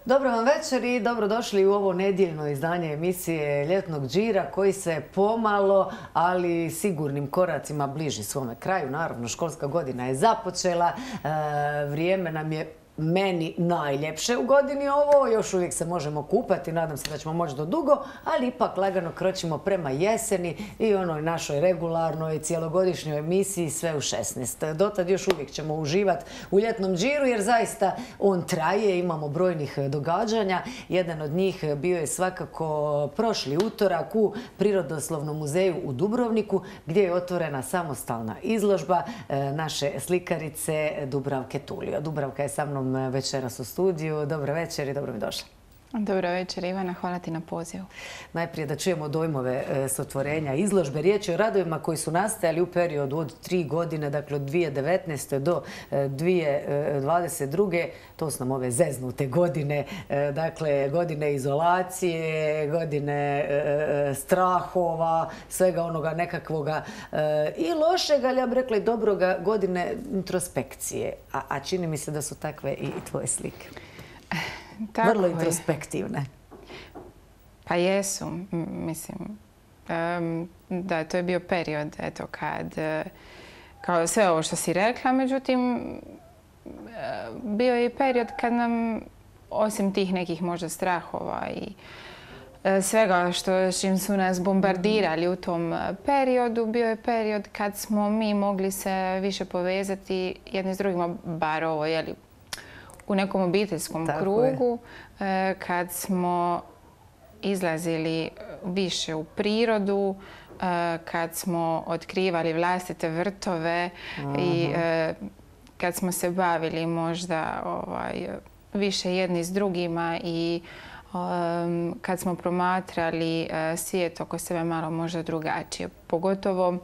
Dobro vam večer i dobrodošli u ovo nedjeljno izdanje emisije Ljetnog džira koji se pomalo, ali sigurnim koracima bliži svome kraju. Naravno, školska godina je započela, vrijeme nam je meni najljepše u godini ovo, još uvijek se možemo kupati, nadam se da ćemo moći do dugo, ali ipak lagano kročimo prema jeseni i onoj našoj regularnoj cijelogodišnjoj emisiji sve u 16. Dotad još uvijek ćemo uživati u ljetnom džiru jer zaista on traje, imamo brojnih događanja. Jedan od njih bio je svakako prošli utorak u Prirodoslovnom muzeju u Dubrovniku gdje je otvorena samostalna izložba naše slikarice Dubravke Tulio. Dubravka je sa mnom večeras u studiju. Dobro večer i dobro mi došla. Dobro večer Ivana, hvala ti na pozivu. Najprije da čujemo dojmove s otvorenja izložbe. Riječ je o radovima koji su nastajali u periodu od 3 godine, dakle od 2019. do 2022. To su nam ove zeznute godine, dakle godine izolacije, godine strahova, svega onoga nekakvoga i lošega, ali ja bih rekla i dobroga, godine introspekcije. A čini mi se da su takve i tvoje slike. Vrlo introspektivne. Pa jesu, mislim. Da, to je bio period, eto, kao sve ovo što si rekla, međutim, bio je i period kad nam, osim tih nekih možda strahova i svega s čim su nas bombardirali u tom periodu, bio je period kad smo mi mogli se više povezati jedni s drugima, bar ovo, jeli, u nekom obiteljskom krugu, kad smo izlazili više u prirodu, kad smo otkrivali vlastite vrtove i kad smo se bavili možda više jedni s drugima i kad smo promatrali svijet oko sebe malo možda drugačije. Pogotovo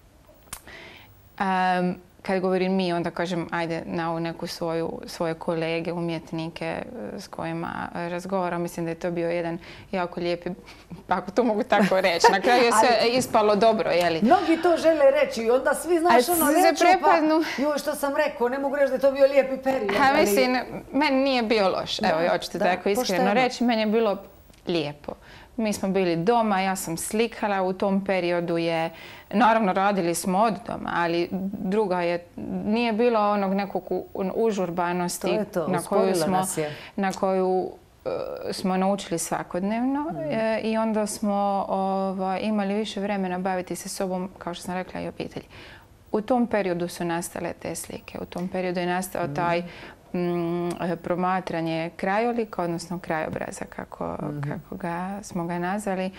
kad govorim mi, onda kažem ajde na ovu neku svoje kolege, umjetnike s kojima razgovaram. Mislim da je to bio jedan jako lijepi, ako to mogu tako reći. Na kraju je sve ispalo dobro, jeli? Mnogi to žele reći i onda svi znaš ono reću pa joj što sam rekao, ne mogu reći da je to bio lijepi period. Mislim, meni nije bio loš. Evo, ja ću te tako iskreno reći. Meni je bilo lijepo. Mi smo bili doma, ja sam slikala, u tom periodu je, naravno radili smo od doma, ali druga je, nije bilo onog nekog užurbanosti na koju smo naučili svakodnevno i onda smo imali više vremena baviti se sobom, kao što sam rekla, i obitelji. U tom periodu su nastale te slike, u tom periodu je nastao taj promatranje krajolika, odnosno krajobraza, kako smo ga nazvali.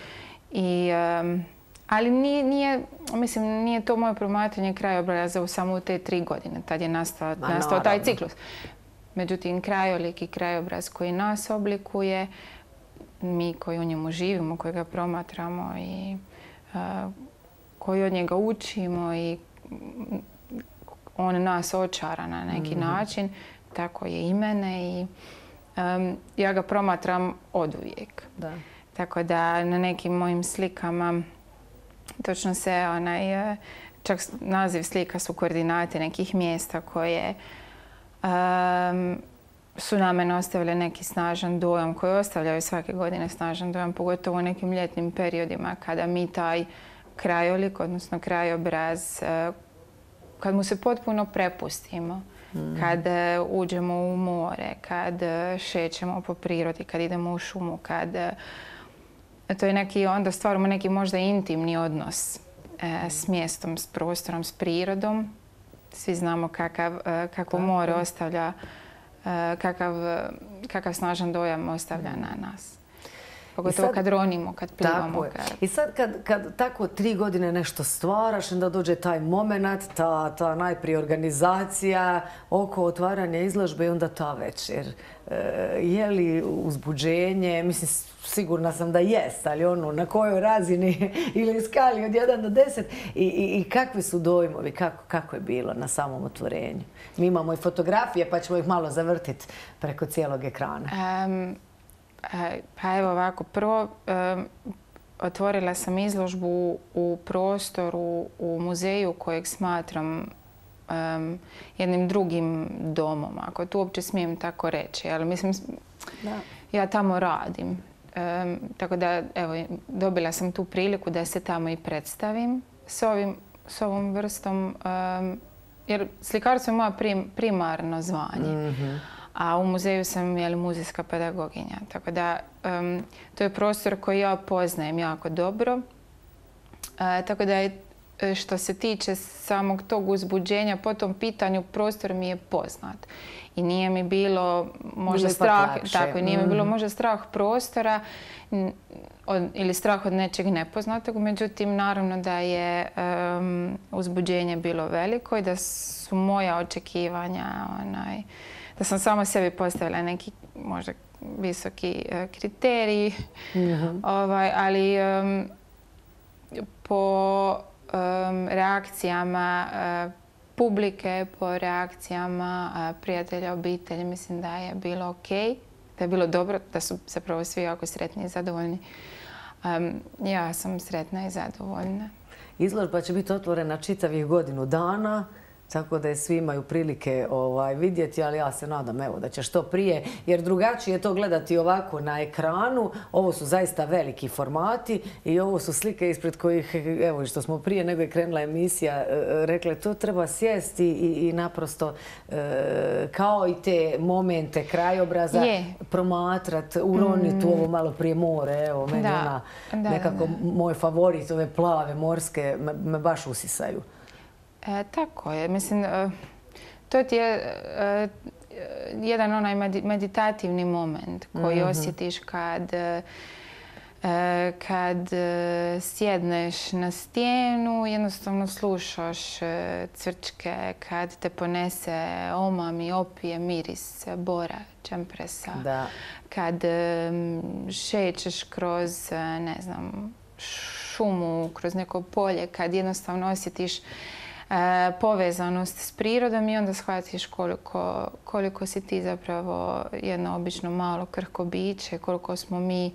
Ali nije to moje promatranje krajobraza samo u te 3 godine. Tad je nastao taj ciklus. Međutim, krajolik i krajobraz koji nas oblikuje, mi koji u njemu živimo, koji ga promatramo i koji od njega učimo i on nas očara na neki način, tako je i mene i ja ga promatram oduvijek. Tako da na nekim mojim slikama točno se čak naziv slika su koordinate nekih mjesta koje su na mene ostavile neki snažan dojam, koji ostavljaju svake godine snažan dojam, pogotovo u nekim ljetnim periodima kada mi taj krajolik, odnosno krajobraz, kad mu se potpuno prepustimo, kad uđemo u more, kad šećemo po prirodi, kad idemo u šumu, to je neki, onda stvaramo neki možda intimni odnos s mjestom, s prostorom, s prirodom. Svi znamo kako more ostavlja, kakav snažan dojam ostavlja na nas. Pogotovo kad ronimo, kad plivamo. I sad kad tako 3 godine nešto stvaraš, onda dođe taj moment, ta najprije organizacija oko otvaranja izložbe i onda ta večer. Je li uzbuđenje? Mislim, sigurna sam da jest, ali ono, na kojoj razini ili skali od 1 do 10 i kakvi su dojmovi, kako je bilo na samom otvorenju? Mi imamo i fotografije pa ćemo ih malo zavrtiti preko cijelog ekrana. Pa evo ovako, prvo otvorila sam izložbu u prostoru u muzeju kojeg smatram jednim drugim domom, ako to uopće smijem tako reći. Ali mislim, ja tamo radim. Tako da, evo, dobila sam tu priliku da se tamo i predstavim s ovom vrstom, jer slikarstvo je moja primarno zvanje. A u muzeju sam muzejska pedagoginja. Tako da, to je prostor koji ja poznajem jako dobro. Tako da je, što se tiče samog tog uzbuđenja po tom pitanju, prostor mi je poznat. I nije mi bilo možda strah, tako, nije mi bilo možda strah prostora ili strah od nečeg nepoznatog. Međutim, naravno da je uzbuđenje bilo veliko i da su moja očekivanja, da sam sama sebi postavila neki možda visoki kriterij, ali po reakcijama publike, po reakcijama prijatelja, obitelji, mislim da je bilo ok, da je bilo dobro, da su zapravo svi jako sretni i zadovoljni. Ja sam sretna i zadovoljna. Izložba će biti otvorena čitavih godinu dana, tako da je svi imaju prilike vidjeti, ali ja se nadam evo, da će što prije, jer drugačije je to gledati ovako na ekranu. Ovo su zaista veliki formati i ovo su slike ispred kojih, evo što smo prije nego je krenula emisija, rekle to treba sjesti i naprosto kao i te momente krajobraza promatrati, uroniti u ovo malo prije more. Evo, meni ona nekako moj favorit, ove plave morske, me baš usisaju. Tako je. Mislim, to ti je jedan onaj meditativni moment koji osjetiš kad sjedneš na stijenu, jednostavno slušaš cvrčke, kad te ponese omami, opije, miris bora, čempresa, kad šećeš kroz, ne znam, šumu, kroz neko polje, kad jednostavno osjetiš povezanost s prirodom i onda shvatiš koliko si ti zapravo jedno obično malo krhko biće, koliko smo mi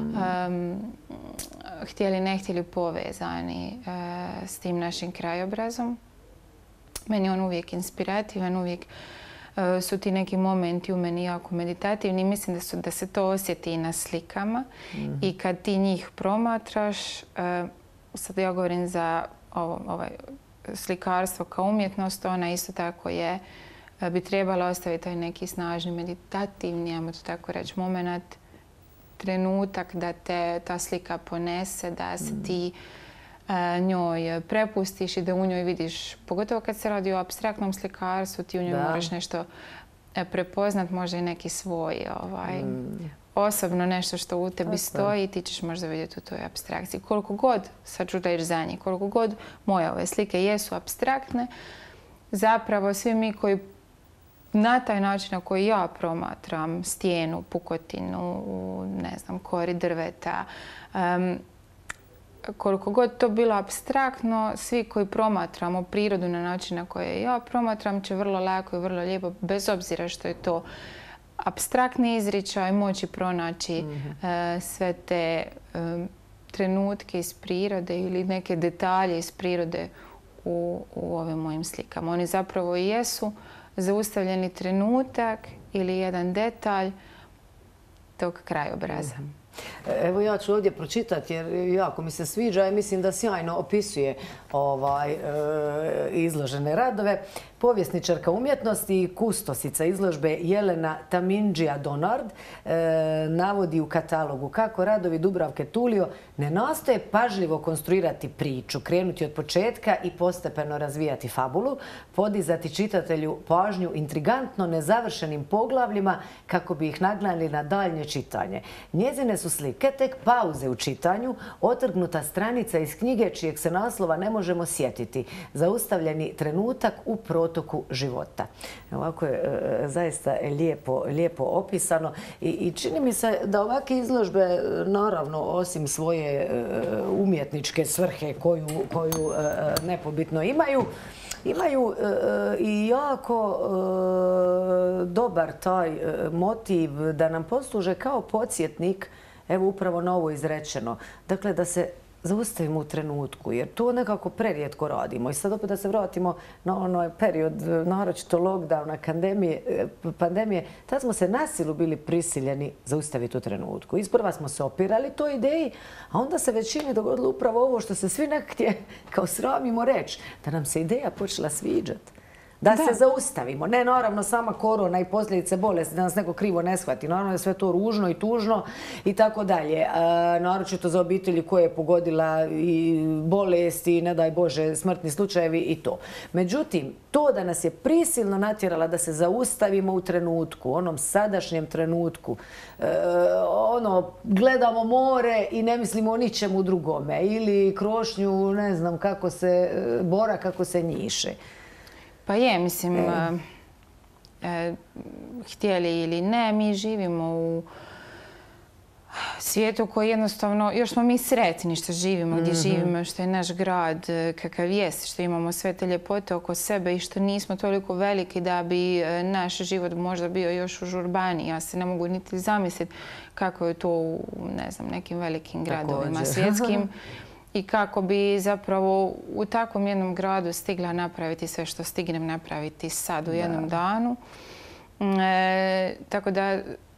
htjeli ne htjeli povezani s tim našim krajobrazom. Meni je on uvijek inspirativan, uvijek su ti neki momenti u meni jako meditativni. Mislim da se to osjeti i na slikama i kad ti njih promatraš, sad ja govorim za ovaj slikarstvo kao umjetnost, ona isto tako bi trebala ostaviti taj neki snažni meditativni, ajmo to tako reći, moment, trenutak da te ta slika ponese, da se ti njoj prepustiš i da u njoj vidiš, pogotovo kad se radi o apstraktnom slikarstvu, ti u njoj moraš nešto prepoznat, možda i neki svoj osobno nešto što u tebi stoji i ti ćeš možda vidjeti u toj apstrakciji. Koliko god, sad ću reći za njih, koliko god moje ove slike jesu apstraktne, zapravo svi mi koji na taj način na koji ja promatram stijenu, pukotinu, ne znam, kori drveta, koliko god to bilo apstraktno, svi koji promatramo prirodu na način na koji ja promatram će vrlo lako i vrlo lijepo, bez obzira što je to apstraktni izričaj, moći pronaći sve te trenutke iz prirode ili neke detalje iz prirode u ovim mojim slikama. Oni zapravo i jesu zaustavljeni trenutak ili jedan detalj tog krajobraza. Evo ja ću ovdje pročitati jer jako mi se sviđa i mislim da sjajno opisuje izložene radove. Povjesničarka umjetnosti i kustosica izložbe Jelena Tamindžija Donard navodi u katalogu kako radovi Dubravke Tulio ne nastoje pažljivo konstruirati priču, krenuti od početka i postepeno razvijati fabulu, podizati čitatelju pažnju intrigantno nezavršenim poglavljima kako bi ih nagnali na daljnje čitanje. Njezine su slike tek pauze u čitanju, otrgnuta stranica iz knjige čijeg se naslova ne možemo sjetiti, zaustavljeni trenutak u protoku života. Ovako je zaista lijepo opisano i čini mi se da ovakve izložbe, naravno, osim svoje umjetničke svrhe koju nepobitno imaju i jako dobar taj motiv da nam posluže kao podsjetnik, evo upravo na ovo izrečeno. Dakle, da se zaustavimo u trenutku, jer to nekako prerijetko radimo. I sad opet da se vratimo na onaj period, naročito lockdowna, pandemije, tad smo se na silu bili prisiljeni zaustaviti u trenutku. Isprva smo se opirali toj ideji, a onda se većini dogodilo upravo ovo što se svi nekdje kao sramimo reći, da nam se ideja počela sviđati. Da se zaustavimo. Ne, naravno, sama korona i posljedice bolesti, da nas neko krivo ne shvati. Naravno je sve to ružno i tužno i tako dalje. Naročito za obitelji koje je pogodila i bolest i, ne daj Bože, smrtni slučajevi i to. Međutim, to da nas je prisilno natjerala da se zaustavimo u trenutku, onom sadašnjem trenutku, gledamo more i ne mislimo o ničemu drugome. Ili krošnju, ne znam kako se, bora kako se njiše. Pa je, mislim, htjeli ili ne, mi živimo u svijetu koji jednostavno, još smo mi sretni što živimo, gdje živimo, što je naš grad, kakav jest, što imamo sve te ljepote oko sebe i što nismo toliko veliki da bi naš život možda bio još užurbaniji. Ja se ne mogu niti zamisliti kako je to u, ne znam, nekim velikim gradovima svjetskim. I kako bi zapravo u takvom jednom gradu stigla napraviti sve što stignem napraviti sad u jednom danu. Tako da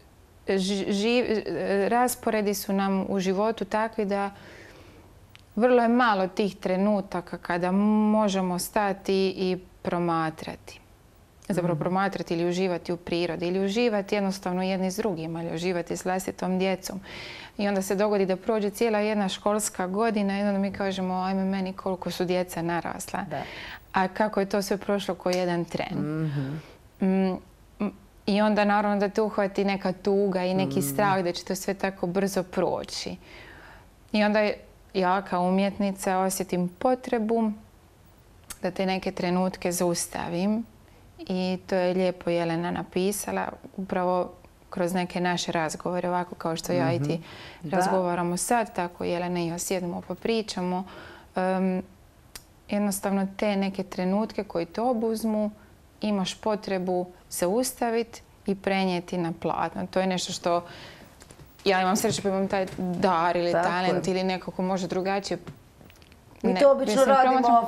rasporedi su nam u životu takvi da vrlo je malo tih trenutaka kada možemo stati i promatrati. Zapravo promatrati ili uživati u prirodi ili uživati jednostavno jedni s drugima ili uživati s vlastitom djecom. I onda se dogodi da prođe cijela jedna školska godina i onda mi kažemo ajme meni koliko su djeca narasla. A kako je to sve prošlo ko jedan tren. I onda naravno da te uhvati neka tuga i neki strah da će to sve tako brzo proći. I onda ja kao umjetnica osjetim potrebu da te neke trenutke zaustavim. I to je lijepo Jelena napisala upravo kroz neke naše razgovore, ovako kao što ja i ti razgovaramo sad, tako Jelena i ja sjedimo pa pričamo. Jednostavno te neke trenutke koji te obuzmu imaš potrebu zaustaviti i prenijeti na platno. To je nešto što ja imam sreću pa imam taj dar ili talent ili neko ko može drugačije. Mi to obično radimo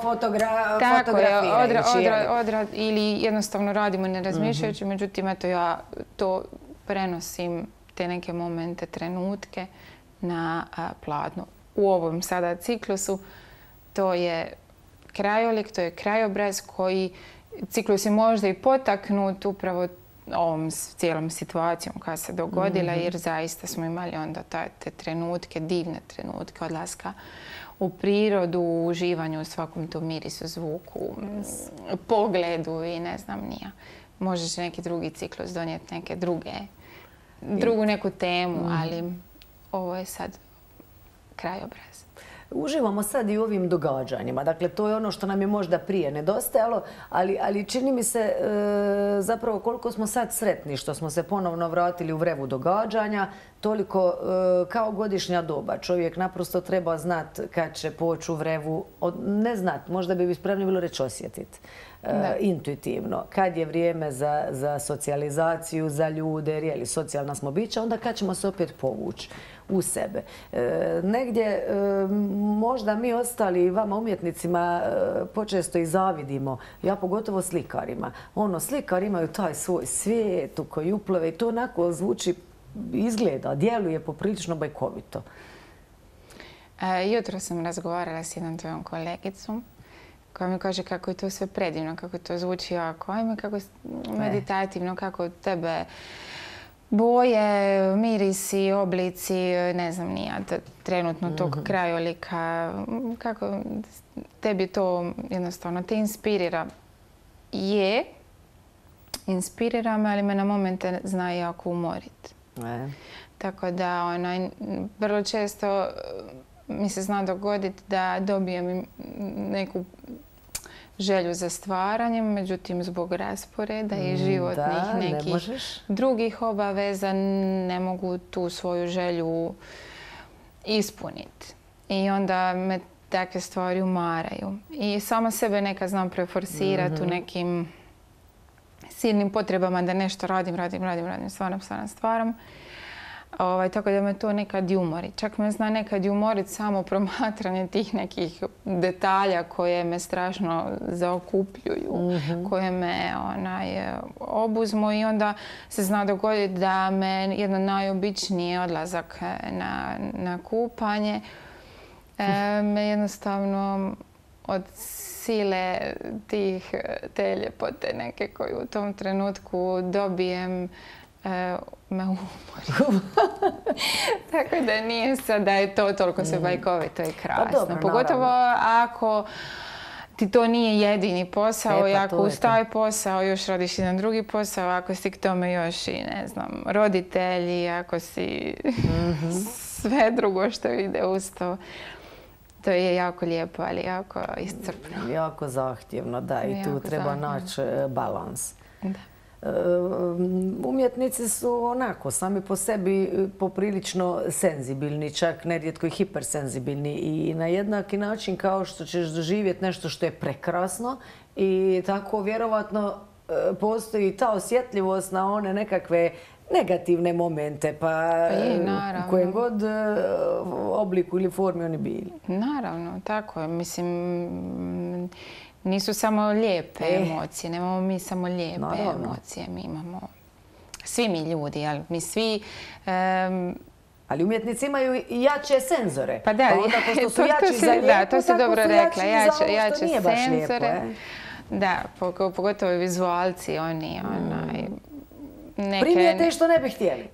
fotografirajući. Ili jednostavno radimo ne razmišljajući, međutim eto ja to prenosim te neke momente, trenutke na platno. U ovom sada ciklusu to je krajolik, to je krajobraz koji ciklus je možda i potaknut upravo ovom cijelom situacijom koja se dogodila jer zaista smo imali onda te trenutke, divne trenutke odlaska u prirodu, u uživanju u svakom tom mirisu, zvuku, pogledu i ne znam nija. Možeš neki drugi ciklus donijeti neke drugu neku temu, ali ovo je sad krajobraz. Uživamo sad i u ovim događanjima. Dakle, to je ono što nam je možda prije nedostajalo, ali čini mi se zapravo koliko smo sad sretni što smo se ponovno vratili u vrevu događanja, toliko kao godišnja doba. Čovjek naprosto treba znat kad će poći u vrevu, ne znat, možda bi spremni bilo reći osjetiti. Intuitivno. Kad je vrijeme za socijalizaciju, za ljude, jer je socijalna smo bića, onda kad ćemo se opet povući u sebe. Negdje možda mi ostali vama umjetnicima počesto i zavidimo, ja pogotovo slikarima. Slikari imaju taj svoj svijet u koji uplove i to onako zvuči, izgleda, djeluje poprilično bajkovito. Jutro sam razgovarala s jednom tvojom kolegicom koja mi kaže kako je to sve predivno, kako to zvuči jako, ajme kako je meditativno, kako tebe boje, mirisi, oblici, ne znam nija, trenutno tog krajolika, kako tebi to jednostavno te inspirira. Inspirira me, ali me na momente zna jako umoriti. Tako da vrlo često mi se zna dogoditi da dobijem neku želju za stvaranjem, međutim zbog rasporeda i životnih nekih drugih obaveza ne mogu tu svoju želju ispuniti. I onda me takve stvari umaraju. I sama sebe nekad znam preforsirati u nekim silnim potrebama da nešto radim, stvaram. Tako da me to nekad i umori. Čak me zna nekad i umoriti samo promatranje tih nekih detalja koje me strašno zaokupljuju, koje me obuzmu i onda se zna dogoditi da me jedno najobičniji odlazak na kupanje me jednostavno od sile te ljepote neke koju u tom trenutku dobijem me umori. Tako da nije sad da je to toliko sve bajkovito i krasno. Pogotovo ako ti to nije jedini posao i ako uz taj posao još radiš jedan drugi posao, ako si k tome još i, ne znam, roditelji, ako si sve drugo što ide uz to. To je jako lijepo, ali jako iscrpno. Jako zahtjevno, da. I tu treba naći balans. Da. Umjetnici su onako sami po sebi poprilično senzibilni, čak nerijetko i hipersenzibilni i na jednaki način kao što ćeš doživjeti nešto što je prekrasno i tako vjerovatno postoji ta osjetljivost na one nekakve negativne momente, pa u kojem god obliku ili formi oni bili. Naravno, tako je. Mislim, nisu samo lijepe emocije, nemamo mi samo lijepe emocije, mi imamo, svi mi ljudi, ali mi svi... Ali umjetnici imaju i jače senzore. Pa da, pošto su jači za lijepo, da, to si dobro rekla, jače senzore. Da, pogotovo i vizualci, oni primijete što ne bi htjeli.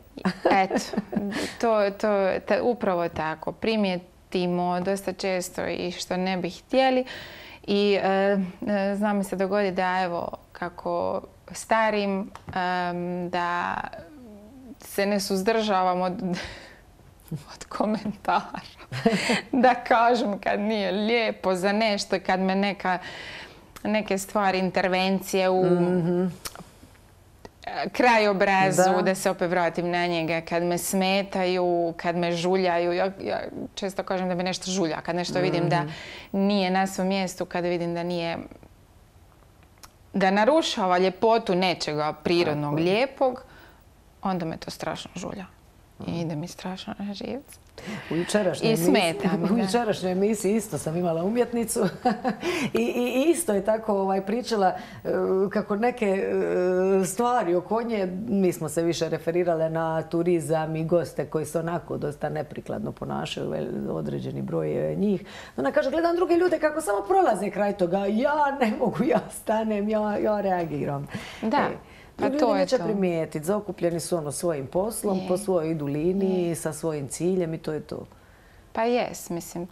Eto, upravo tako. Primijetimo dosta često i što ne bi htjeli. I zna mi se dogoditi da, evo, kako starim, da se ne suzdržavam od komentara. Da kažem kad nije lijepo za nešto, kad me neke stvari, intervencije u krajobrazu, da se opet vratim na njega, kad me smetaju, kad me žuljaju. Ja često kažem da me nešto žulja. Kad nešto vidim da nije na svom mjestu, kada vidim da nije, da narušava ljepotu nečega prirodnog, lijepog, onda me to strašno žulja. I ide mi strašno na živce. U jučerašnjoj emisiji isto sam imala umjetnicu i isto je tako pričala kako neke stvari oko nje, mi smo se više referirale na turizam i goste koji se onako dosta neprikladno ponašaju, određeni broj njih. Ona kaže, gledam druge ljude kako samo prolaze kraj toga, ja ne mogu, ja stanem, ja reagiram. Da. Pa ljudi neće primijetiti, zaokupljeni su svojim poslom, po svojoj idu liniji, sa svojim ciljem i to je to. Pa jes, mislim,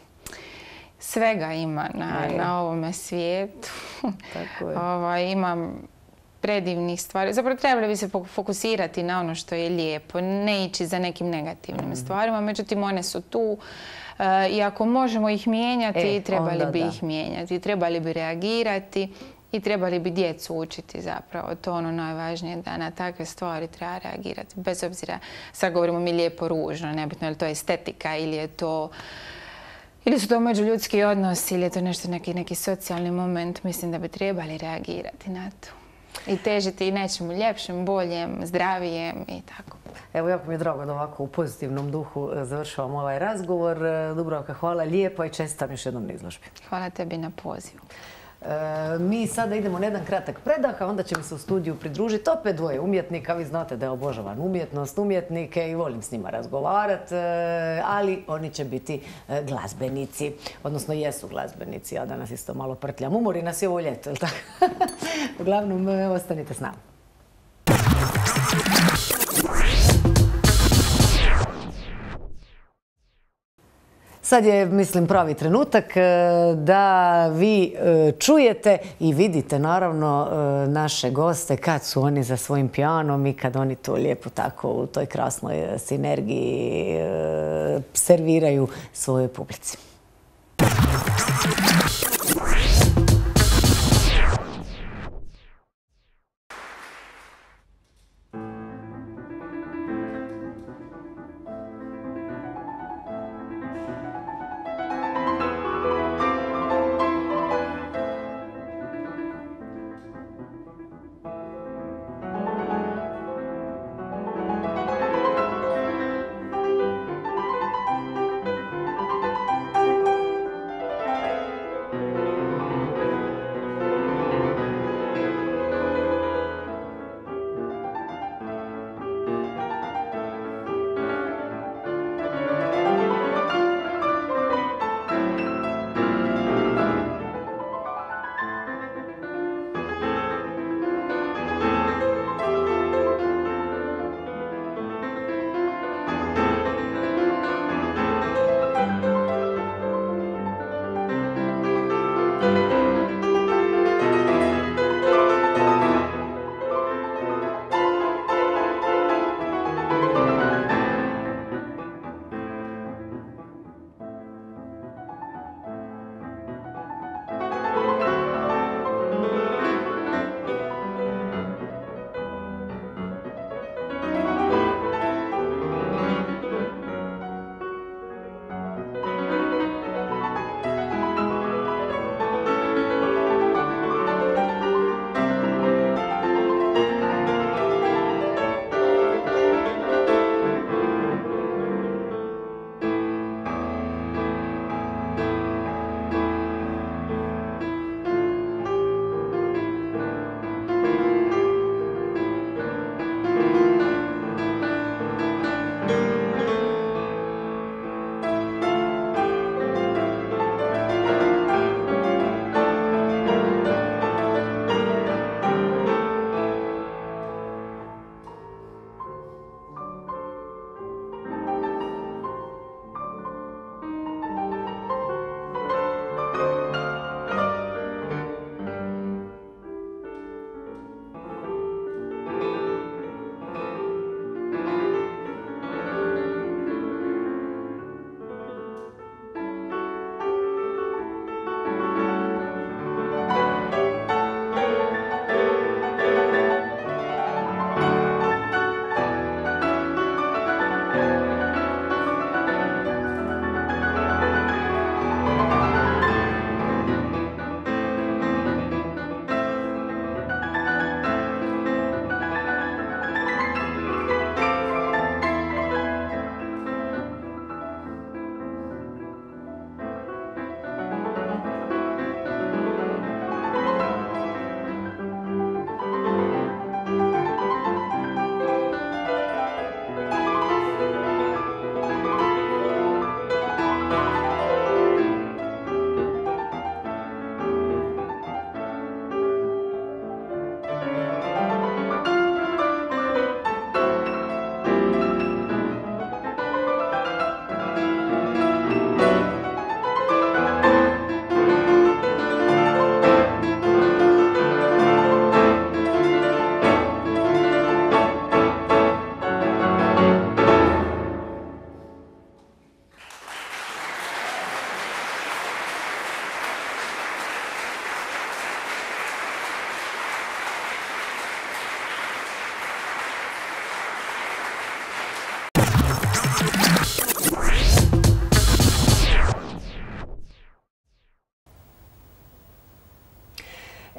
svega ima na ovome svijetu. Tako je. Imam predivnih stvari. Zapravo trebali bi se fokusirati na ono što je lijepo, ne ići za nekim negativnim stvarima, međutim one su tu i ako možemo ih mijenjati, trebali bi ih mijenjati, trebali bi reagirati. I trebali bi djecu učiti zapravo. To je ono najvažnije, da na takve stvari treba reagirati. Bez obzira, sad govorimo mi lijepo ružno, nebitno je li to estetika ili su to međuljudski odnosi ili je to nešto, neki socijalni moment. Mislim da bi trebali reagirati na to. I težiti i nečemu ljepšem, boljem, zdravijem i tako. Evo, jako mi je drago da ovako u pozitivnom duhu završavamo ovaj razgovor. Dubravka, hvala lijepo i čestitam još jednom na izložbi. Hvala tebi na pozivu. Mi sada idemo na jedan kratak predah, a onda će mi se u studiju pridružiti opet dvoje umjetnika. Vi znate da je obožavam umjetnost, umjetnike i volim s njima razgovarati, ali oni će biti glazbenici, odnosno jesu glazbenici. Ja danas isto malo prtljam. Umori nas je ovo ljeto, ili tako? Uglavnom, ostanite s nama. Sad je, mislim, pravi trenutak da vi čujete i vidite, naravno, naše goste kad su oni za svojim pijanom i kad oni to lijepo tako u toj krasnoj sinergiji serviraju svojoj publici.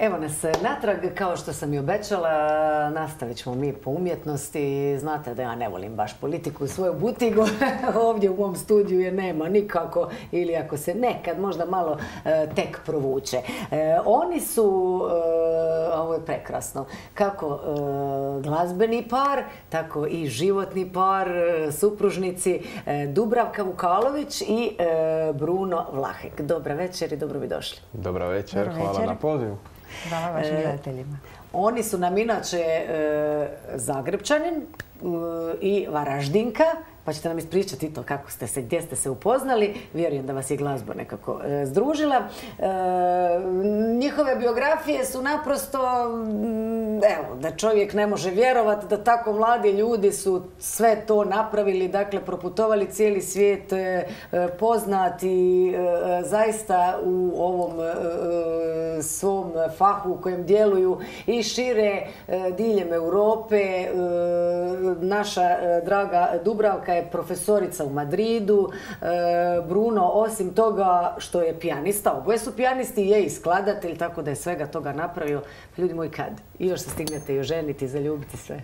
Evo nas natrag, kao što sam i obećala, nastavit ćemo mi po umjetnosti. Znate da ja ne volim baš politiku i svoju butigu. Ovdje u mom studiju je nema nikako, ili ako se nekad možda malo tek provuče. Oni su, ovo je prekrasno, kako glazbeni par, tako i životni par, supružnici Dubravka Vukalović i Bruno Vlahek. Dobra večer i dobro bi došli. Dobra večer, hvala na pozivu. Hvala vašim gledateljima. Oni su nam inače Zagrepčanin i Varaždinka, pa ćete nam ispričati to kako ste se, gdje ste se upoznali. Vjerujem da vas je glazba nekako združila. Njihove biografije su naprosto, evo, da čovjek ne može vjerovati da tako mladi ljudi su sve to napravili, dakle proputovali cijeli svijet, poznati zaista u ovom svom fahu u kojem djeluju i šire diljem Europe. Naša draga Dubravka je profesorica u Madridu. Bruno, osim toga što je pijanista, oboje su pijanisti, je i skladatelj, tako da je svega toga napravio. Ljudi moji, kad? I još se stignete i oženiti, zaljubiti sve.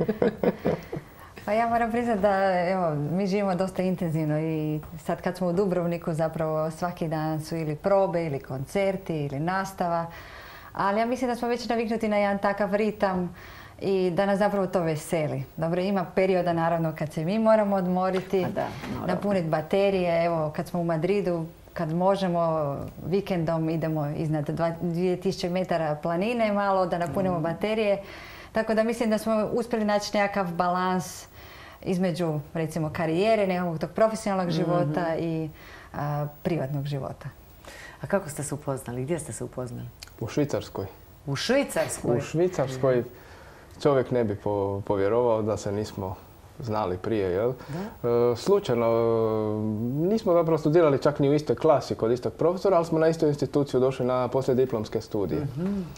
Pa ja moram priznati da evo, mi živimo dosta intenzivno i sad kad smo u Dubrovniku zapravo svaki dan su ili probe ili koncerti ili nastava. Ali ja mislim da smo već naviknuti na jedan takav ritam i da nas zapravo to veseli. Dobro, ima perioda naravno kad se mi moramo odmoriti, napuniti baterije. Evo, kad smo u Madridu, kad možemo, vikendom idemo iznad 2000 metara planine malo da napunimo baterije. Tako da mislim da smo uspjeli naći nekakav balans između, recimo, karijere, nekakvog tog profesionalnog života i privatnog života. A kako ste se upoznali? Gdje ste se upoznali? U Švicarskoj. U Švicarskoj? U Švicarskoj. Čovjek ne bi povjerovao da se nismo znali prije, jel? Slučajno, nismo zapravo studirali čak ni u istoj klasi kod istog profesora, ali smo na istu instituciju došli na poslijediplomske studije.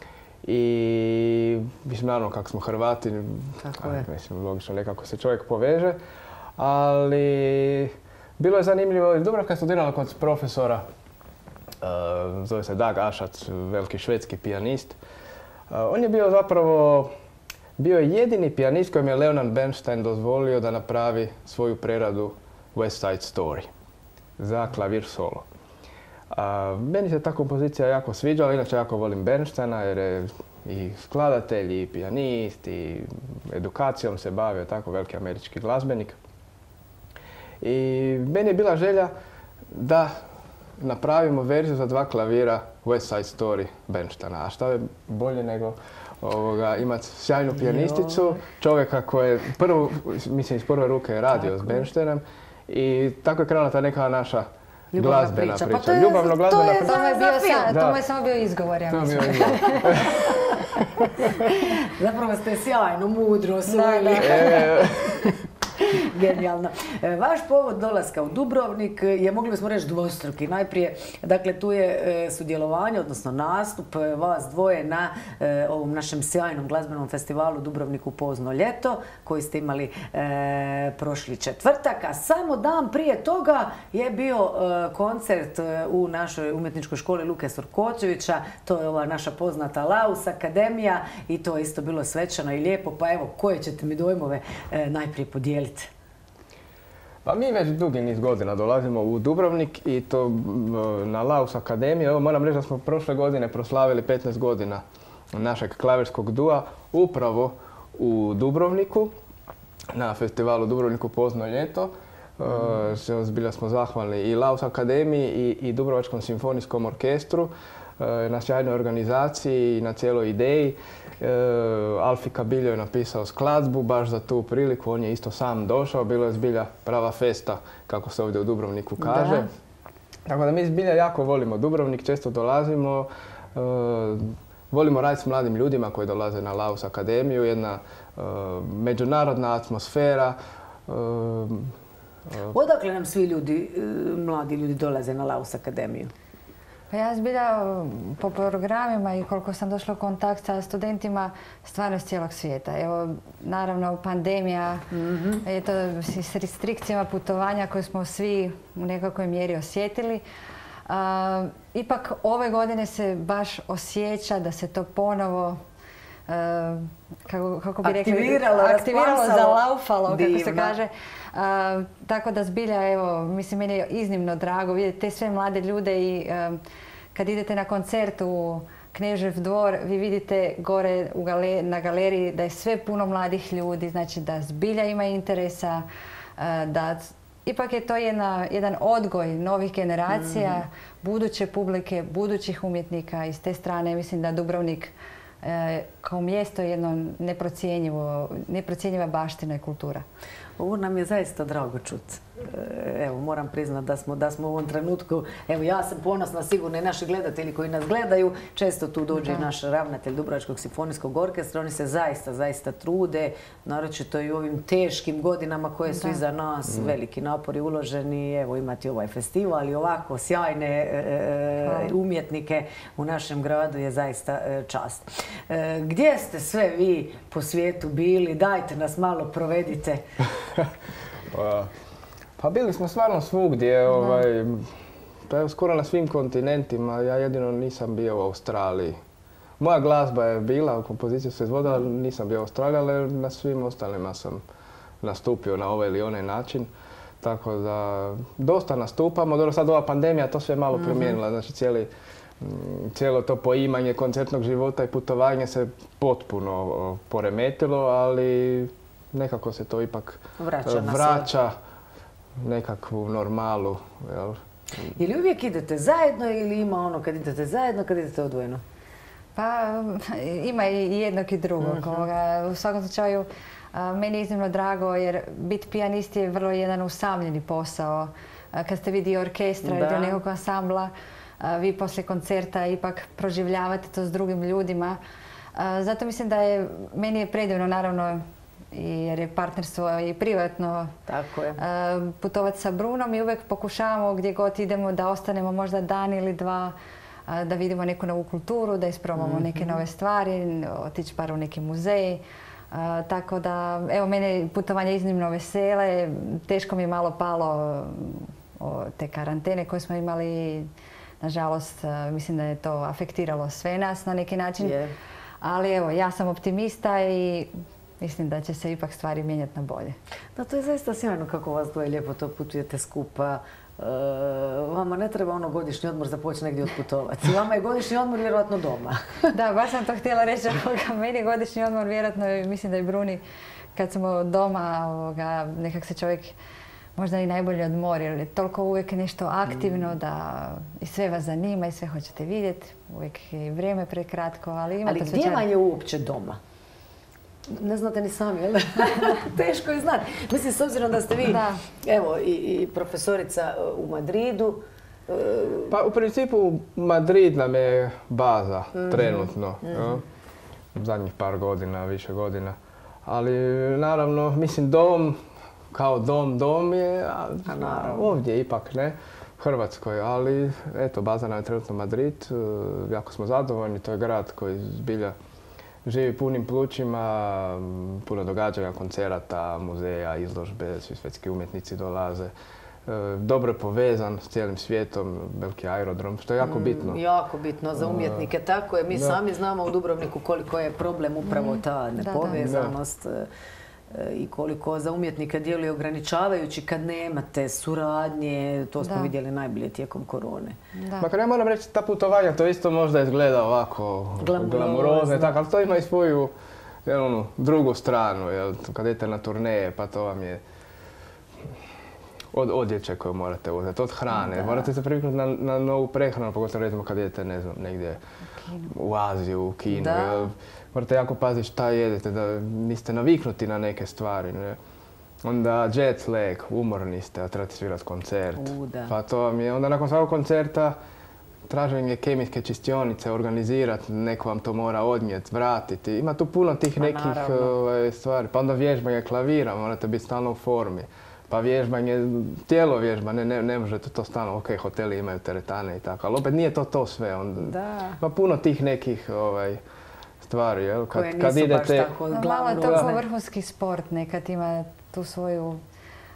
I mislim, naravno, kako smo Hrvati, mislim, logično nekako se čovjek poveže, ali bilo je zanimljivo. Dubravka je studirala kod profesora, zove se Dag Ašac, veliki švedski pijanist. On je bio zapravo jedini pijanist kojem je Leonard Bernstein dozvolio da napravi svoju preradu West Side Story za klavir solo. Meni se ta kompozicija jako sviđala, inače jako volim Bernsteina jer je i skladatelj, i pijanist, i edukacijom se bavio, tako veliki američki glazbenik. I meni je bila želja da napravimo verziju za 2 klavira West Side Story Bernsteina. A šta je bolje nego imati sjajnu pijanisticu, čovjeka koji je iz prve ruke radio s Bernsteinom i tako je krenula ta neka naša glazbena priča. Ljubavno glazbena priča. To mu je samo bio izgovor, ja mislim. Zapravo ste sjajno, mudro osvojili. Genijalno. Vaš povod dolaska u Dubrovnik je, mogli bismo reći, dvostruki. Najprije, dakle, tu je sudjelovanje, odnosno nastup vas dvoje na ovom našem sjajnom glazbenom festivalu Dubrovniku Pozno ljeto, koji ste imali prošli četvrtak, a samo dan prije toga je bio koncert u našoj umjetničkoj školi Luke Sorkočevića. To je ova naša poznata Laus Akademija i to je isto bilo svečano i lijepo. Pa evo, koje ćete mi dojmove najprije podijeliti? Pa mi već dugi niz godina dolazimo u Dubrovnik i to na Laus Akademiju. Evo, moram reći da smo prošle godine proslavili 15 godina našeg klavirskog dua upravo u Dubrovniku, na festivalu Dubrovniku Pozno ljeto. Zbilja smo zahvalni i Laus Akademiji i Dubrovačkom simfonijskom orkestru na sjajnoj organizaciji i na cijeloj ideji. Alfi Kabiljo je napisao skladbu baš za tu priliku, on je isto sam došao, bilo je zbilja prava festa, kako se ovdje u Dubrovniku kaže. Tako da mi zbilja jako volimo Dubrovnik, često dolazimo, volimo raditi s mladim ljudima koji dolaze na Laus Akademiju, jedna međunarodna atmosfera. Odakle nam svi ljudi, mladi ljudi dolaze na Laus Akademiju? Pa ja zbilja po programima i koliko sam došla u kontakt sa studentima stvarno iz cijelog svijeta. Evo, naravno, pandemija, je to s restrikcijama putovanja koje smo svi u nekakvoj mjeri osjetili. Ipak ove godine se baš osjeća da se to ponovo kako bi rekli, aktiviralo, zalaufalo, kako se kaže. Tako da zbilja, evo, mislim, meni je iznimno drago vidjeti te sve mlade ljude i kad idete na koncert u Knežev dvor, vi vidite gore na galeriji da je sve puno mladih ljudi, znači da zbilja ima interesa, da ipak je to jedan odgoj novih generacija, buduće publike, budućih umjetnika i s te strane mislim da Dubrovnik kao mjesto je jedno neprocjenjiva baština i kultura. Ovo nam je zaista drago čuti. Evo, moram priznati da smo u ovom trenutku, evo ja sam ponosna, sigurno i naši gledatelji koji nas gledaju, često tu dođe i naš ravnatelj Dubrovačkog simfonijskog orkestra, oni se zaista trude, naročito i u ovim teškim godinama koje su iza nas, veliki napori uloženi, evo imati ovaj festival i ovako sjajne umjetnike u našem gradu je zaista čast. Gdje ste sve vi po svijetu bili? Dajte nas malo provedite. Pa bili smo stvarno svugdje, skoro na svim kontinentima. Ja jedino nisam bio u Australiji. Moja glazba je bila, kompozicija se izvodila, nisam bio u Australiji, ali na svim ostalima sam nastupio na ovaj ili onaj način. Tako da dosta nastupamo. Dobro, sad ova pandemija to sve malo promijenila. Znači cijelo to poimanje koncertnog života i putovanje se potpuno poremetilo, ali nekako se to ipak vraća nekakvu normalu. Ili uvijek idete zajedno ili ima ono kad idete zajedno, kad idete odvojeno? Pa ima i jednog i drugog. U svakom slučaju meni je iznimno drago jer biti pijanist je vrlo jedan usamljeni posao. Kad ste vidi orkestra ili dio nekog ansambla, vi poslije koncerta ipak proživljavate to s drugim ljudima. Zato mislim da je, meni je predivno naravno jer je partnerstvo i privatno putovati sa Brunom i uvijek pokušavamo gdje god idemo da ostanemo možda dan ili dva, da vidimo neku novu kulturu, da isprobamo neke nove stvari, otići par u neki muzej. Tako da, evo, mene putovanje iznimno vesele, teško mi je malo palo te karantene koje smo imali. Nažalost, mislim da je to afektiralo sve nas na neki način. Ali evo, ja sam optimista i mislim da će se ipak stvari mijenjati na bolje. Da, to je zaista sjajno kako vas dvoje lijepo to putujete skupa. Vama ne treba ono godišnji odmor za poći negdje otputovati. Vama je godišnji odmor vjerojatno doma. Da, baš sam to htjela reći. Meni je godišnji odmor vjerojatno, mislim da i Bruni, kad smo doma, nekak se čovjek možda i najbolje odmori, jer je toliko uvijek nešto aktivno da i sve vas zanima i sve hoćete vidjeti. Uvijek je vrijeme prekratko, ali imate sve. Ali gdje vam je uopće doma? Ne znate ni sami, jel? Teško je znati. Mislim, s obzirom da ste vi, evo, i profesorica u Madridu. Pa u principu Madrid nam je baza trenutno. Zadnjih par godina, više godina. Ali naravno, mislim, dom kao dom je ovdje ipak, ne? U Hrvatskoj, ali eto, baza nam je trenutno Madrid. Jako smo zadovoljni, to je grad koji zbilja živi punim plućima, puno događanja, koncerata, muzeja, izložbe, svi svjetski umjetnici dolaze. Dobro je povezan s cijelim svijetom, veliki aerodrom, što je jako bitno. Jako bitno za umjetnike, tako je. Mi sami znamo u Dubrovniku koliko je problem upravo ta nepovezanost i koliko za umjetnike djeluje ograničavajući kad nemate suradnje. To smo vidjeli najbolje tijekom korone. Makar ja moram reći, ta putovanja to isto možda izgleda ovako glamurozno, ali to ima i svoju drugu stranu. Kad idete na turneje, pa to vam je od odjeće koju morate uzeti, od hrane. Morate se priviknuti na novu prehranu, pogotovo recimo kad idete, ne znam, negdje u Aziju, u Kinu. Morate jako paziti šta jedete, da niste naviknuti na neke stvari. Ne? Onda jet lag, umorni ste, a trebate svirati koncert. Pa to vam je, onda nakon svakog koncerta traženje kemijske čistionice, organizirati, neko vam to mora odnijeti, vratiti. Ima tu puno tih nekih stvari. Pa onda vježbanje klavira, morate biti stalno u formi. Pa vježbanje, tijelo vježba, ne možete to stalno, ok, hoteli imaju teretane i tako, ali opet nije to sve. Ima puno tih nekih stvari, jel? Koje nisu baš tako glavno. Malo je to vrhunski sport, nekad ima tu svoju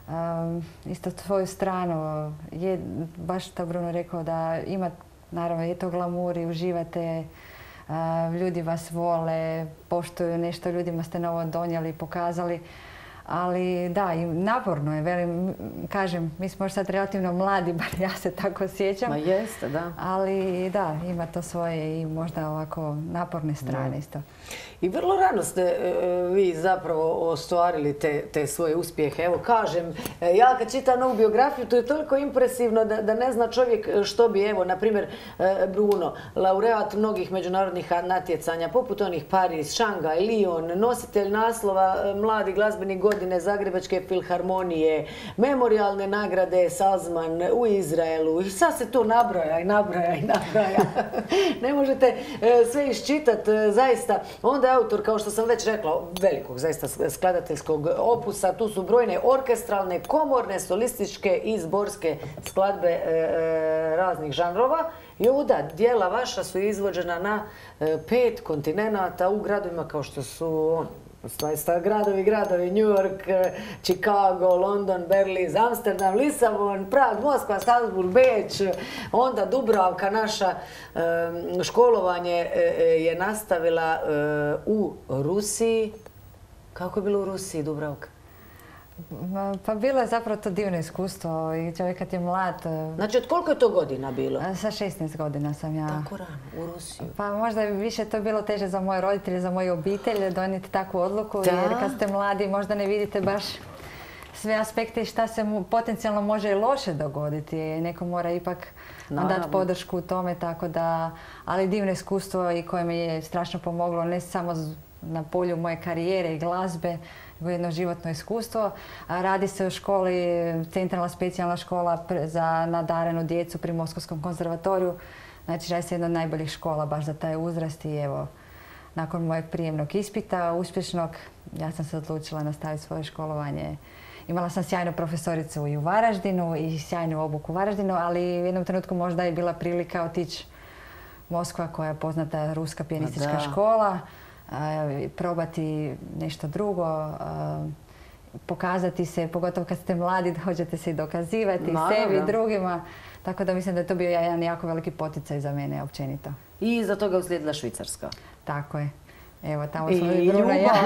isto svoju stranu. Je baš to Bruno rekao da ima, naravno je to glamur i uživate, ljudi vas vole, poštuju nešto, ljudima ste novo donijeli i pokazali. Ali da, i naporno je, velim, kažem, mi smo još sad relativno mladi, bar ja se tako osjećam. Ma jeste, da. Ali da, ima to svoje i možda ovako naporne strane isto. I vrlo rano ste vi zapravo ostvarili te svoje uspjehe. Evo kažem, ja kad čitam ovu biografiju, to je toliko impresivno da ne zna čovjek što bi, evo, na primjer, Bruno, laureat mnogih međunarodnih natjecanja, poput onih Paris, Šangaj, Lyon, nositelj naslova Mladi glazbeni godine Zagrebačke filharmonije, memorijalne nagrade Salzman u Izraelu. I sad se to nabraja i nabraja i nabraja. Ne možete sve iščitati, zaista. Onda je autor, kao što sam već rekla, velikog zaista skladateljskog opusa. Tu su brojne orkestralne, komorne, solističke i zborske skladbe raznih žanrova. I ovo da, dijela vaša su izvođena na 5 kontinenata u gradovima kao što su gradovi, New York, Chicago, London, Berlin, Amsterdam, Lisabon, Prag, Moskva, Salzburg, Beč, onda Dubravka, naša školovanje je nastavila u Rusiji. Kako je bilo u Rusiji, Dubravka? Pa bilo je zapravo to divno iskustvo i čovjek kad je mlad. Znači, od koliko je to godina bilo? Sa 16 godina sam ja. Tako rano, u Rusiju. Pa možda je više to bilo teže za moje roditelje, za moju obitelj donijeti takvu odluku. Jer kad ste mladi možda ne vidite baš sve aspekte i šta se potencijalno može i loše dogoditi. Neko mora ipak dati podršku u tome, tako da, ali divno iskustvo i koje mi je strašno pomoglo, ne samo na polju moje karijere i glazbe, jedno životno iskustvo. Radi se o školi, centralna specijalna škola za nadarenu djecu pri Moskovskom konzervatoriju. Znači, radi se jedna od najboljih škola baš za taj uzrast i evo, nakon mojeg prijemnog ispita, uspješnog, ja sam se odlučila nastaviti svoje školovanje. Imala sam sjajnu profesoricu i u Varaždinu i sjajnu obuku u Varaždinu, ali u jednom trenutku možda je bila prilika otići Moskva koja je poznata ruska pijanistička škola. Probati nešto drugo, pokazati se, pogotovo kad ste mladi, dođete se i dokazivati sebi i drugima. Tako da mislim da je to bio jedan jako veliki poticaj za mene općenito. I iza toga uslijedila Švicarska. Tako je. Evo, tamo smo i Bruno i ja.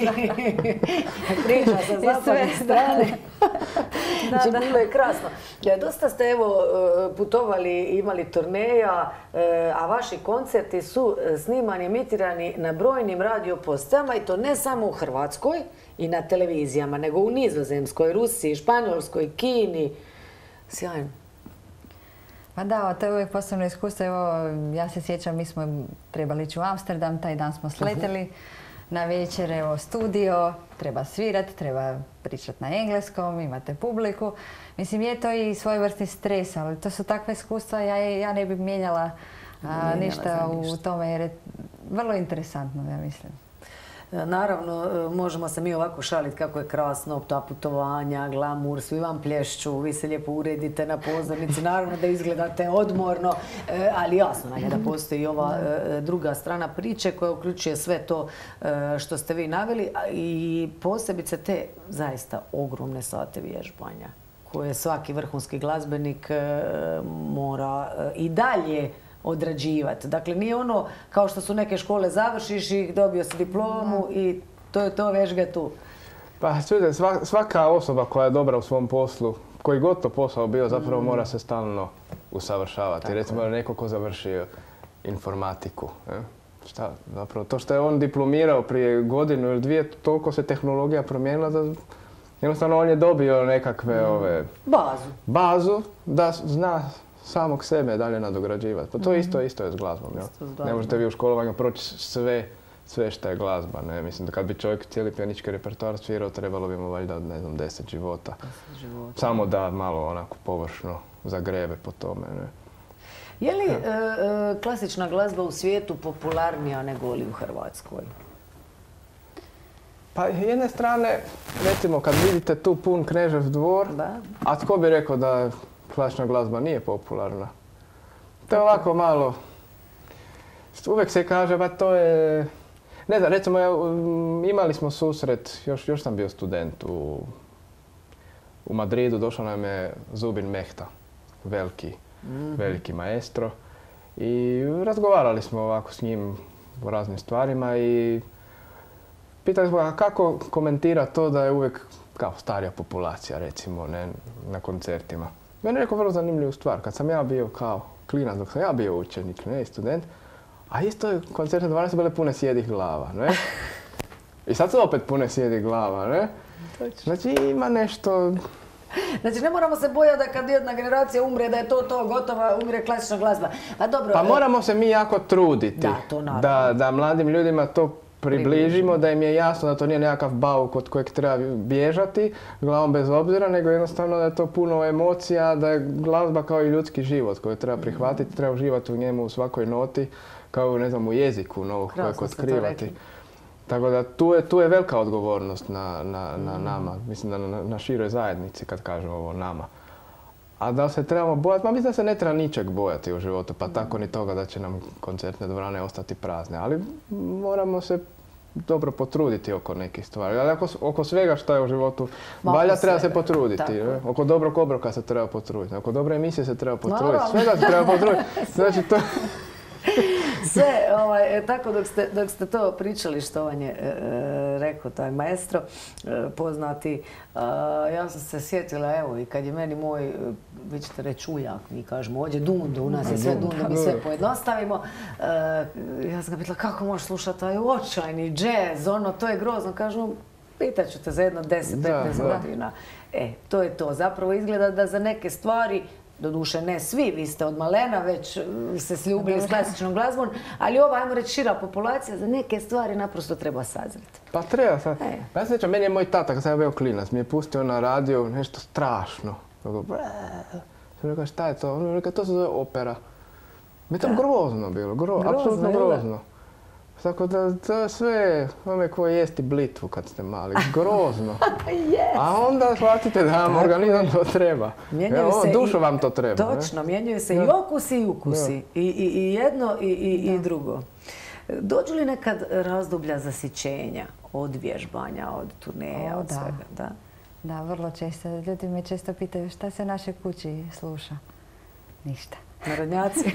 Priča sa zapadne strane. Znači, bilo je krasno. Dosta ste, evo, putovali, imali turneja, a vaši koncerti su snimani, emitirani na brojnim radiopostajama i to ne samo u Hrvatskoj i na televizijama, nego u Nizozemskoj, Rusiji, Španjolskoj, Kini. Sjajno. Pa da, to je uvijek posebno iskustvo. Evo, ja se sjećam, mi smo trebali ići u Amsterdam, taj dan smo sleteli na večer, evo, studio, treba svirati, treba pričati na engleskom, imate publiku. Mislim, je to i svojevrsni stres, ali to su takve iskustva, ja ne bih mijenjala ništa u tome jer je vrlo interesantno, ja mislim. Naravno, možemo se mi ovako šaliti kako je krasno, ta putovanja, glamur, svi vam plješću, vi se lijepo uredite na pozornici, naravno da izgledate odmorno, ali jasno nam je da postoji ova druga strana priče koja uključuje sve to što ste vi naveli i posebice te zaista ogromne sate vježbanja koje svaki vrhunski glazbenik mora i dalje odrađivati. Dakle, nije ono kao što su neke škole, završiš ih, dobio si diplomu i to je to, veš ga tu. Pa, čujte, svaka osoba koja je dobra u svom poslu, koji god to posao bio, zapravo mora se stalno usavršavati. Recimo, neko ko završio informatiku. Šta, zapravo, to što je on diplomirao prije godinu ili dvije, toliko se tehnologija promijenila da jednostavno on je dobio nekakve bazu da zna samog sebe dalje nadograđivati. Pa to isto je s glazbom. Ne možete vi u školovanju proći sve što je glazba. Ne? Mislim da kad bi čovjek cijeli pjanički repertoar svirao, trebalo bi mu valjda, ne znam, 10 života. Samo da malo onako površno zagrebe po tome. Ne? Je li klasična glazba u svijetu popularnija nego li u Hrvatskoj? Pa jedne strane, recimo kad vidite tu pun Knežev dvor, a tko bi rekao da klasična glazba nije popularna? To je ovako malo, uvijek se kaže, pa to je, ne znam, recimo imali smo susret, još sam bio student u u Madridu došao nam je Zubin Mehta, veliki maestro. I razgovarali smo ovako s njim o raznim stvarima i pitali smo kako komentira to da je uvijek kao starija populacija, recimo, na koncertima. Meni je rekao vrlo zanimljivu stvar. Kad sam ja bio kao klinac, dok sam ja bio učenik, ne, student, a isto koncerte 12 su bile pune sjedih glava, ne? I sad su opet pune sjedih glava, ne? Znači ima nešto... Znači ne moramo se bojati da kad jedna generacija umre da je to gotova, umre klasična glazba. Pa moramo se mi jako truditi da, to naravno. Da mladim ljudima to približimo, da im je jasno da to nije nekakav bauk od kojeg treba bježati glavom bez obzira, nego jednostavno da je to puno emocija, da je glazba kao i ljudski život koji treba prihvatiti, treba uživati u njemu u svakoj noti, kao ne znam, u jeziku novog kojeg otkrivati. Tako da tu je velika odgovornost na nama, mislim da na široj zajednici kad kažem ovo nama. A da se trebamo bojati, mislim da se ne treba ničeg bojati u životu, pa tako ni toga da će nam koncertne dvorane ostati prazne. Ali moramo se dobro potruditi oko nekih stvari. Ali oko svega što je u životu valja treba se potruditi. Oko dobrog obroka se treba potruditi, oko dobre emisije se treba potruditi, svega se treba potruditi. Znači to... Sve, tako dok ste to pričali što vam je rekao taj maestro poznati, ja sam se sjetila, evo, i kad je meni moj, vi ćete reći ujak, mi kažemo ovdje dundu, u nas je sve dundu, mi sve pojednostavimo. Ja sam ga pitala kako možeš slušati taj očajni džez, to je grozno, kažu, pitat ću te za jedno 10-15 godina. To je to, zapravo izgleda da za neke stvari, doduše ne svi, vi ste od malena već se sljubili s klasičnom glazbom, ali ova, ajmo reći, šira populacija, za neke stvari naprosto treba sazreti. Pa treba sad. Ja se sjećam, meni je moj tata, kad sam ja bio klinac, mi je pustio na radiju nešto strašno. Sam rekao, šta je to? On rekao, to se zove opera. Mi je to grozno bilo, apsolutno grozno. Tako da to sve, onome koji jesti blitvu kad ste mali, grozno. A onda shvatite da vam organizam to treba. Dušo vam to treba. Točno, mijenjaju se i okusi i ukusi. I jedno i drugo. Dođu li nekad razdoblja zasićenja od vježbanja, od turneja, od svega? Da, vrlo često. Ljudi me često pitaju šta se našoj kući sluša. Ništa. Narodnjaci?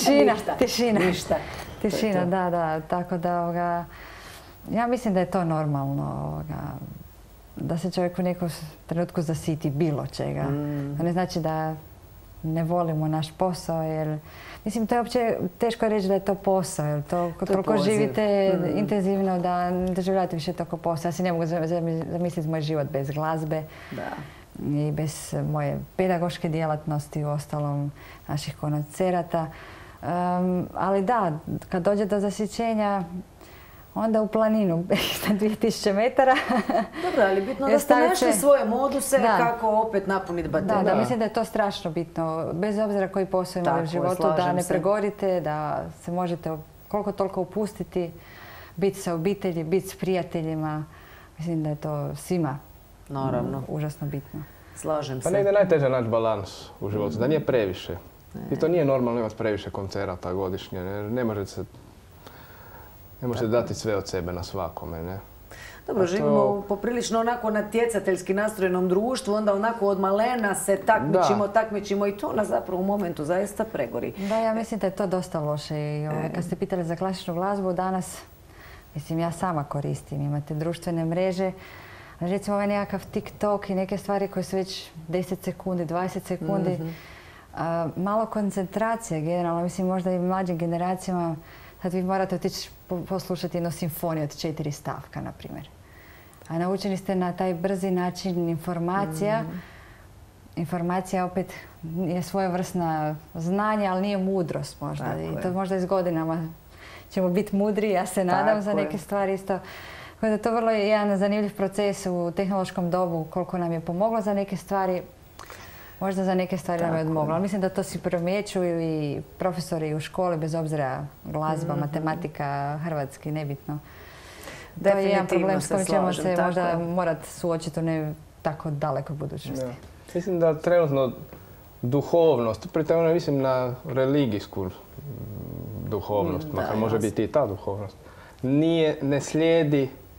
Tišina, da. Tako da, ja mislim da je to normalno, da se čovjek u nekom trenutku zasiti bilo čega. To ne znači da ne volimo naš posao, jer mislim, to je uopće teško reći da je to posao, jer toliko živite intenzivno da ne doživljavate više toko posao. Ja si ne mogu zamisliti moj život bez glazbe. I bez moje pedagoške djelatnosti u ostalom naših koncerata. Ali da, kad dođe do zasićenja, onda u planinu na 2000 metara. Dobro, ali bitno da ste našli svoje moduse kako opet napuniti bateriju. Da, mislim da je to strašno bitno. Bez obzira koji posao imate u životu, da ne pregorite, da se možete koliko toliko upustiti, biti sa obitelji, biti s prijateljima. Mislim da je to svima užasno bitno. Slažem se. Pa negdje je najteže naći balans u životu, da nije previše. I to nije normalno imati previše koncerata godišnje. Ne možete dati sve od sebe na svakome, ne? Dobro, živimo u poprilično onako natjecateljski nastrojenom društvu, onda onako od malena se takmičimo i to nas zapravo u momentu zaista pregori. Da, ja mislim da je to dosta loše. Kad ste pitali za klasičnu glazbu, danas, mislim, ja sama koristim. Imate društvene mreže, recimo ovaj nekakav TikTok i neke stvari koje su već 10 sekundi, 20 sekundi. Malo koncentracije generalno, mislim možda i mlađim generacijama. Sad vi morate otići poslušati jednu simfoniju od 4 stavka, na primjer. A naučeni ste na taj brzi način informacija. Informacija opet je svojevrsna znanje, ali nije mudrost možda. I to možda s godinama ćemo biti mudri, ja se nadam, za neke stvari isto. To je vrlo jedan zanimljiv proces u tehnološkom dobu, koliko nam je pomoglo za neke stvari. Možda za neke stvari nam je odmoglo. Ali mislim da to svi primjećuju i profesori u školi, bez obzira glazba, matematika, hrvatski, nebitno. To je jedan problem s kojim ćemo se možda morati suočiti u ne tako dalekoj budućnosti. Mislim da trenutno duhovnost, pri tome ne mislim na religijsku duhovnost, makar može biti i ta duhovnost, ne slijedi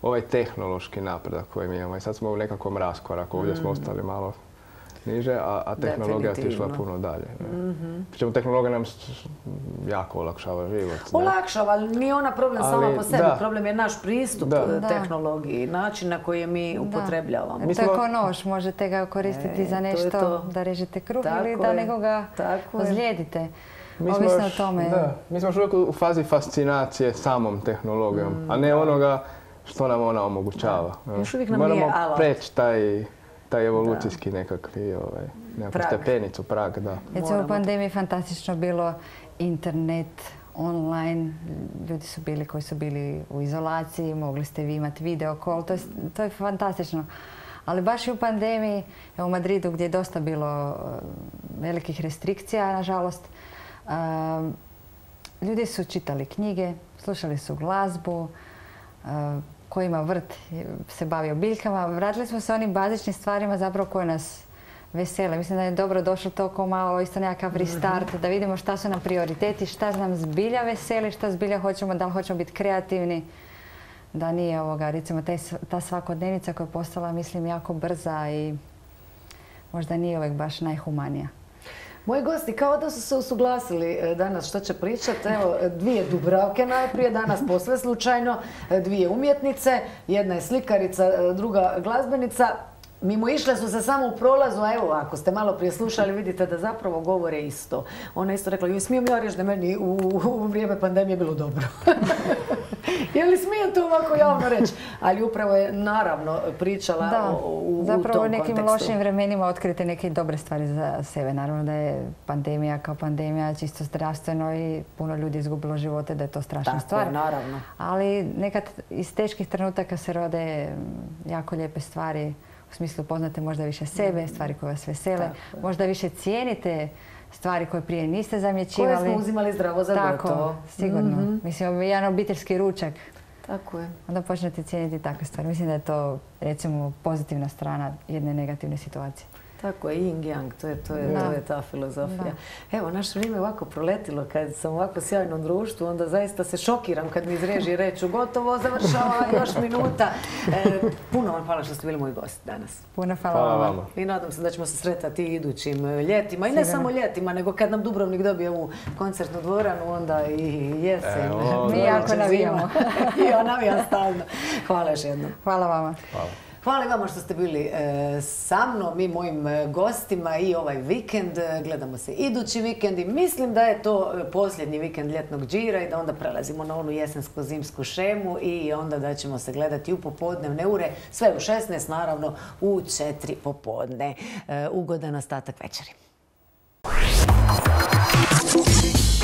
ovaj tehnološki napredak koji mi imamo. I sad smo u nekakvom raskoraku, ovdje smo ostali malo niže, a tehnologija je otišla puno dalje. Pričemu tehnologija nam jako olakšava život. Olakšava, ali nije ona problem sama po sebi. Problem je naš pristup tehnologiji, način na koji je mi upotrebljavamo. To je ko nož, možete ga koristiti za nešto, da režete kruh ili da nekoga ozlijedite. Ovisno o tome. Mi smo još uvijek u fazi fascinacije samom tehnologijom, a ne onoga što nam ona omogućava. Još uvijek nam nije alat. Moramo preći taj evolucijski nekakvi stepenicu, prag, da. Recimo u pandemiji fantastično bilo internet, online, ljudi su bili koji su bili u izolaciji, mogli ste vi imati video call, to je fantastično. Ali baš i u pandemiji, u Madridu gdje je dosta bilo velikih restrikcija, nažalost, ljudi su čitali knjige, slušali su glazbu, ko ima vrt se bavio biljkama. Vratili smo se onim bazičnim stvarima zapravo koje nas vesele. Mislim da je dobro došlo to ko malo isto nekakav restart, da vidimo šta su nam prioriteti, šta nam zbilja veseli, šta zbilja hoćemo, da li hoćemo biti kreativni. Da nije recimo ta svakodnevnica koja je postala, mislim, jako brza i možda nije uvijek baš najhumanija. Moji gosti kao da su se usuglasili danas što će pričati. Evo, 2 Dubravke najprije, danas posve slučajno, 2 umjetnice, jedna je slikarica, druga glazbenica. Mimoišle su se samo u prolazu, a evo, ako ste malo prije slušali, vidite da zapravo govore isto. Ona je isto rekla, smijem ja reći da meni u vrijeme pandemije bilo dobro. Je li smijem to ovako javno reći? Ali upravo je naravno pričala u tom kontekstu. Zapravo u nekim lošim vremenima otkrite neke dobre stvari za sebe. Naravno da je pandemija kao pandemija čisto zdravstveno i puno ljudi izgubilo živote, da je to strašna stvar. Tako, naravno. Ali nekad iz teških trenutaka se rode jako lijepe stvari. U smislu poznate možda više sebe, stvari koje vas vesele, možda više cijenite stvari koje prije niste zamjećivali. Koje smo uzimali zdravo za gotovo. Tako, sigurno. Mislim, jedan obiteljski ručak. Tako je. Onda počnete cijeniti takve stvari. Mislim da je to, recimo, pozitivna strana jedne negativne situacije. Tako je, yin yang, to je ta filozofija. Evo, naše vrijeme ovako proletilo kad sam u ovako sjajnom društvu, onda zaista se šokiram kad mi iz režije reću gotovo, završava još minuta. Puno vam hvala što ste bili moji gosti danas. Puno hvala vama. I nadam se da ćemo se sretati idućim ljetima. I ne samo ljetima, nego kad nam Dubrovnik dobije ovu koncertnu dvoranu, onda i jesen. Mi jako navijamo. I ja navijam stalno. Hvala još jednom. Hvala vama. Hvala vama što ste bili sa mnom i mojim gostima i ovaj vikend. Gledamo se idući vikend i mislim da je to posljednji vikend ljetnog džira i da onda prelazimo na onu jesensko-zimsku šemu i onda da ćemo se gledati u popodnevne ure, sve u 16, naravno u 4 popodne. Ugodan ostatak večeri.